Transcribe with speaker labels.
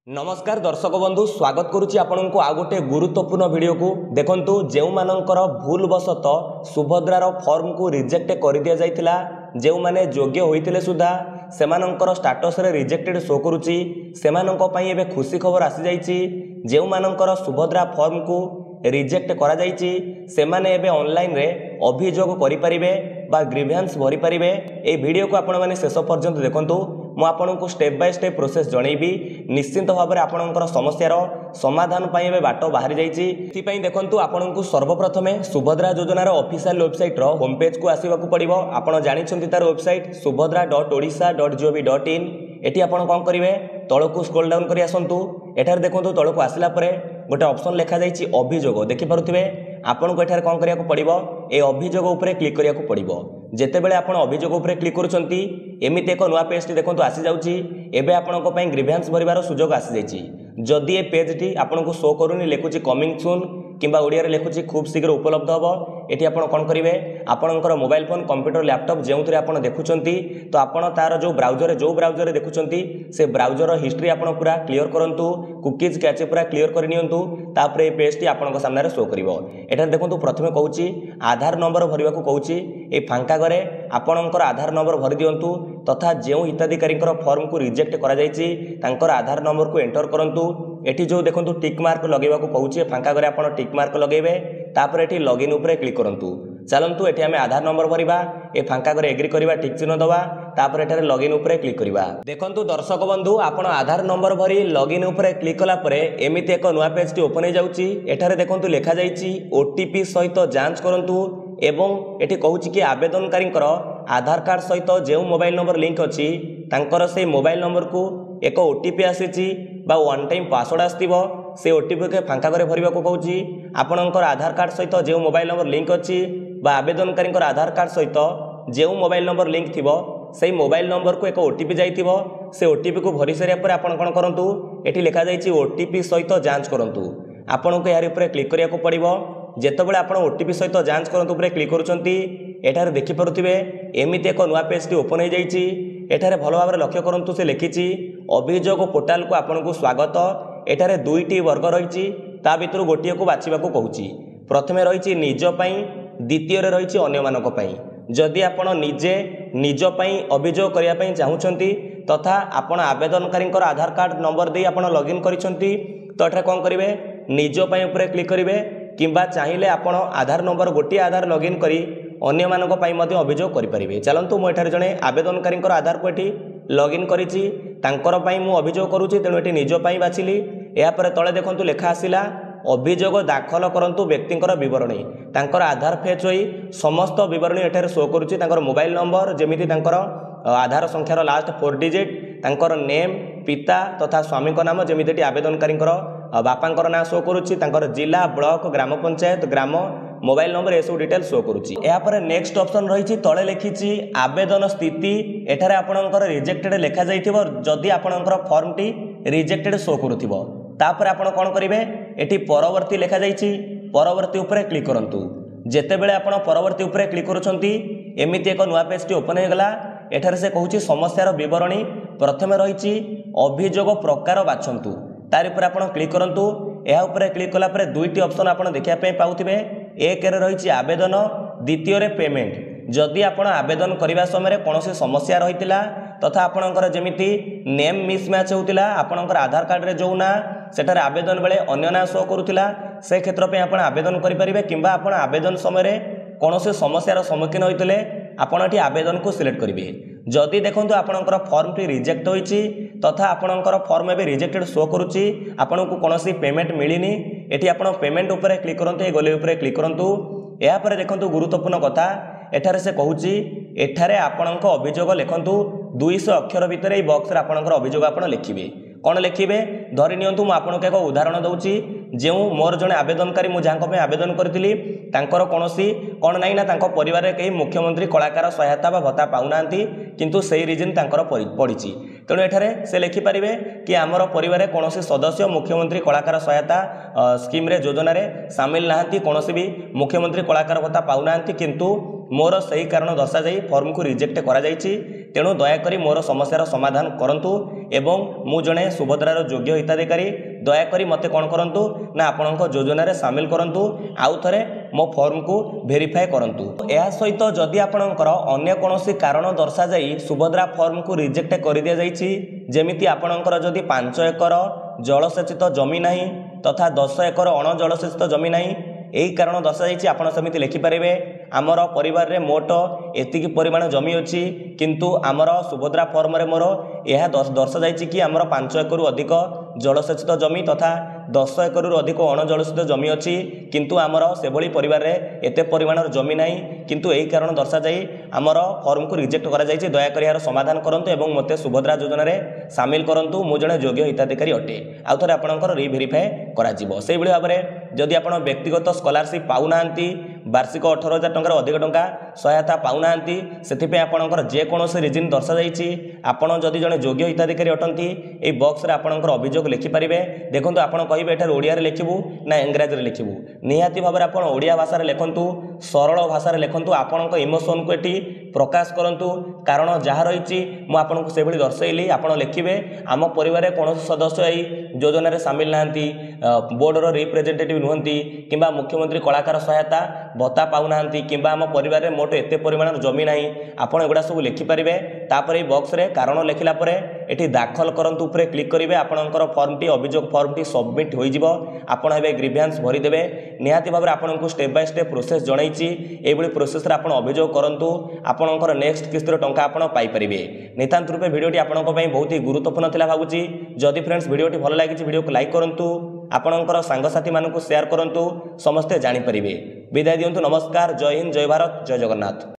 Speaker 1: नमस्कार दर्शक बंधु स्वागत करुच्ची आपण को आ गोटे गुरुत्वपूर्ण वीडियो को देखंतु जेउ मानकर भूलवशत सुभद्रार फॉर्म को रिजेक्ट कर दिया जाइतिला जेउ माने योग्य होइतिले सुधा सेमानंकर स्टेटस रे रिजेक्टेड शो करुच्ची सेमानंक पई एबे खुशी खबर आसी जाइची जेउ मानकर सुभद्रा फॉर्म को रिजेक्ट करा जाइची सेमाने एबे ऑनलाइन रे अभियोग करि परिबे बा ग्रीवेंस भरि परिबे ए वीडियो को आपण माने शेष पर्यंत देखंतु मु आपनको स्टेप बाय स्टेप प्रोसेस जणैबी निश्चित भाव में आपणकर समस्यार समाधान पाई एबे बाट बाहरी जाइची एथि देखंतु आपनको सर्वप्रथमे सुभद्रा योजनार ऑफिशियल वेबसाइट रो होम पेज को आसीबाकू पड़िबो आपण जानिछंती तार वेबसाइट subhadra.odisha.gov.in एटी आपण कोन करिवे तळकू स्क्रॉल डाउन करी आसंतु एठार देखंतु तळकू आसिला परे गोटे ऑप्शन लिखा जाइची अभियोग देखि पारुथिबे आपण को एठार कोन करियाकू पड़िबो ए अभियोग ऊपर क्लिक करियाकू पड़िबो जेतेबेले आपण अभियोग ऊपर क्लिक करूछंती एमिति एक नुआ पेज टी देखंतु आसी जाउची एबे आपण को पई ग्रीवेंस भरिबार सुजोग आसी जाइची जदि ए पेज टी आपण को शो करूनी लेखुची कमिंग सून किंबा ओडिया रे लेखुची खूब शीघ्र उपलब्ध हबो एटी आपण कोन करिवे आपणकर मोबाइल फोन कंप्यूटर लैपटॉप जेउथरे आपण देखुछंती तो आपण तार जो ब्राउजर रे देखुछंती से ब्राउजर हिस्ट्री आपण पूरा क्लियर करंतु कुकीज कैचे पूरा क्लियर कर नियंतु तापर ए पेज टी आपण सामने शो करिवो एटा देखंतु प्रथमे कहूची आधार नंबर भरिबा को कहूची ए फांका घरे आपणकर आधार नंबर भरि दियंतु तथा जेउ हिताधिकारीकर फॉर्म को रिजेक्ट करा जाइची तांकर आधार नंबर को एंटर करंतु एटी जो देखंतु टिक मार्क लगेबा को कहूची फांका घरे आपण टिक मार्क लगेबे तापर एटी लॉगिन ऊपर क्लिक करंतु चलंतु एटी हमें आधार नंबर भरिबा ए फांका घरे एग्री करिबा टिक चिन्ह दबा तापर एटारे लॉगिन ऊपर क्लिक करिबा देखंतु दर्शक बंधु आपण आधार नंबर भरि लॉगिन ऊपर क्लिक कला परे एमिति एक नुआ पेज टी ओपन हो जाउची एठारे देखंतु लेखा जाइची ओटीपी सहित जांच करंतु एवं एटी कहूची कि आवेदनकारींकर आधार कार्ड सहित जो मोबाइल नंबर लिंक अछि तांकर से मोबाइल नंबर को एक ओटीपी आसीची बा वन टाइम पासवर्ड आस्तिबो से ओटीपी के फांका घरे भरिबा को कहूची आपणकर आधार कार्ड सहित जो मोबाइल नंबर लिंक अछि बा आवेदनकारींकर आधार कार्ड सहित जो मोबाइल नंबर लिंक थिबो से मोबाइल नंबर को एक ओटीपी जाइथिबो से ओटीपी को भरि सारिया पर आपण कोन करंतु एठी लिखा जाइची ओटीपी सहित जांच करंतु आपण को यार ऊपर क्लिक करिया को पड़िबो जेतेबेले आपण ओटीपी सहित जांच करंतु ऊपर क्लिक करूचंती एठारे देखि पारुथिबे एमिति एक नुआ पेज टी ओपन हो जाइची एठारे भलो भाबरे लक्ष्य करंतु से लिखिची अभियोग पोर्टल को आपण को स्वागत एठारे दुईटी वर्ग रहिची ता भितरु गोटिए को बाछिबा को कहूची प्रथमे रहिची निज पई द्वितीय रे रहिची अन्य मानक पई जदि आपण निजे निज पई अभियोग करिया पई चाहुचंती तथा आपण आवेदनकारींकर आधार कार्ड नंबर दे आपण लॉगिन करिसंती तो एठारे कोन करिवे निज पई ऊपर क्लिक करिवे किंबा चाहिए आपण आधार नंबर गोटे आधार लॉगिन करी अन्य मानक पई मध्ये अभियोग करि परिबे चलंतु मो एठारे जणे आवेदनकारींकर आधार को एठी लॉगिन करिछि तांकर पई मु अभियोग करूछि तेणु एठी निज पई बाछिली या पर तळे देखंतु लेखा आसिला अभियोग दाखल करंतु व्यक्तिंकर विवरणी तांकर आधार फेच होई समस्त विवरणी एठारे शो करूछि तांकर मोबाइल नंबर जेमिति तांकर आधार संख्यार लास्ट 4 डिजिट तांकर नेम पिता तथा स्वामी को नाम जेमिति आवेदनकारींकर बापांकर नाम शो करूछि तांकर जिला ब्लॉक ग्राम पंचायत ग्राम मोबाइल नंबर ए सब डिटेल शो करूछि या पर नेक्स्ट ऑप्शन रहिछि तळे लिखिछि आवेदन स्थिति एठारे आपणकर रिजेक्टेड लेखा जाइथिबो जदि आपणकर फॉर्म टी रिजेक्टेड शो करूथिबो तापर आपण कोन करिवे एठी परवर्ती लेखा जाइछि परवर्ती ऊपर क्लिक करंतु जेतेबेले आपण परवर्ती ऊपर क्लिक करूछंती एमिति एक नुआ पेज टी ओपन हो गला एठारे से कहूछि समस्यार विवरणी प्रथमे रहिछि अभियोग प्रकार बाछंतु तार ऊपर आपण क्लिक करंतु एहा ऊपर क्लिक कला परे दुईटी ऑप्शन आपण देखिया पे पाउथिबे एक रे रहिछि आवेदन द्वितीय रे पेमेंट जदि आपण आवेदन करबा समय कोनोसी समस्या रहितिला तथा आपणकर जेमिति नेम मिसमैच होतिला आपणकर आधार कार्ड रे जो ना सेटार आवेदन बेले अन्य ना शो करूतिला से क्षेत्र पे आपण आवेदन करि परिबे किंबा आपण आवेदन समय रे कोनोसी समस्यार सम्मुखीन होइतले आपण एठी आवेदन को सिलेक्ट करिवे जदि देखंतु आपणकर फॉर्म टी रिजेक्ट होइछि तथा आपणकर फॉर्म एबे रिजेक्टेड शो करूछि आपणको कोनोसी पेमेंट मिलिनी एठी आपण पेमेंट ऊपर क्लिक करंतु ए गोले ऊपर क्लिक करंतु या पर देखंतु गुरुत्वपूर्ण कथा एठारे से कहूछि एठारे आपणक अभियोग लेखंतु 200 अक्षर भितर ए बॉक्स रे आपणकर अभियोग आपण लिखिबे कोन लिखिबे धरि नियंतु मु आपणक एक उदाहरण दउछि जेउ मोर जने आवेदनकारी मु जांको पे आवेदन करथिली तांकर कोनोसी कोन नाही ना तांको परिवार रे केही मुख्यमंत्री कलाकार सहायता बा भत्ता पाउनांती किंतु सेही रीजन तांकर पडिछि तेणु एठारे से लिखि परिबे कि आमर परिवार कोनोसी सदस्य मुख्यमंत्री कलाकार सहायता स्कीम रे योजना रे शामिल नाहंती कोनोसी भी मुख्यमंत्री कलाकार भत्ता पाउनांती किंतु मोर सही कारण दर्शाई फर्म को रिजेक्ट करा जायछि तेणु दयाकरी मोर समस्यार समाधान करंतु एवं मु जणे सुभद्रार योग्य हिताधिकारी दयाकरी मते कौन करंतु ना आपणक योजना रे शामिल करंतु आउ थरे मो फॉर्म को वेरीफाई करंतु। या सहित जदि आपणकर अन्य कोनोसी कारण दर्शा जाई सुभद्रा फॉर्म को रिजेक्ट कर दिया जायछि जेमिति आपणकर जदि 5 एकर जलसेचित जमी नाही तथा 10 एकर अण जलसेचित जमी नाही यही कारण दर्शा जायछि आपण समिति लिखि पारिबे आमर परिवार रे मोट एतिकी परिमाण जमी अछि किंतु आमर सुभद्रा फॉर्म रे मोर यह दर्शा जायछि कि आमर 5 एकर अधिक जलसेचित जमी तथा 10 एकर अधिक अण जलसेचित जमी अछि किंतु आमर सेभली परिवार रे एते परिमाण जमी नाही किंतु यही कारण दर्शा जाई आमर फॉर्म को रिजेक्ट करा जायछि दया करी यार समाधान करंतु एवं मते सुभद्रा योजना रे शामिल करंतु मु जणे योग्य हिताधिकारी अटे आउ थरे आपणकर रीवेरीफाई करा जिवो सेहि भली भाबरे जदि आपण व्यक्तिगत स्कॉलरशिप पाउनांती वार्षिक 18,000 टंकार अधिक टंका सहायता पाउनांती सेथिपे आपणकर जे कोनोसी रीजन दर्शा जायछि आपण जदि जणे योग्य हिताधिकारी अटंती ए बॉक्स रे आपणकर अभियोग लिखि पारिबे देखंतु आपण कहिबे एठार ओडिया रे लिखिबु ना इंग्रजी रे लिखिबु निहाती भाबरे आपण ओडिया भाषा रे लिखंतु सरल भाषा रे लिखंतु आपणक इमोशन को एठी प्रकाश करंतु कारण जहा रहिछि मु आपणको सेभली दर्शैली आपण लिखिबे आम परिवार रे कोनोसी सदस्य एई योजना रे शामिल नांती बोर्ड रो रिप्रेजेंटेटिव नुहंती किंबा मुख्यमंत्री कलाकार सहायता भत्ता पाउनांती किंबा आम परिवार रे मोट एते परिमाण जमी नाही आपण एगुडा सब लिखि पारिबे तापर ए बॉक्स रे कारण लिखिला परे एठी दाखल करंतु ऊपर क्लिक करिवे आपणकर फॉर्म टी अभियोग फॉर्म टी सबमिट होई जिवो आपण हेबे ग्रीवियंस भरि देबे निहाती भाबरे आपणको स्टेप बाय स्टेप प्रोसेस जणाइछि एबुली प्रोसेस रे आपण अभियोग करंतु आपणकर नेक्स्ट किस्तिर टंका आपण पाई परिबे नितांत रूपे वीडियोटी आपणको पई बहुत ही गुरुत्वपूर्ण थिला भाबुची जदि फ्रेंड्स वीडियोटी भल लागिछि वीडियो को लाइक करंतु आपणकर सांगसाथी मानकु शेयर करंतु समस्ते जानि परिबे विदाय दियंतु नमस्कार जय हिंद जय भारत जय जगन्नाथ।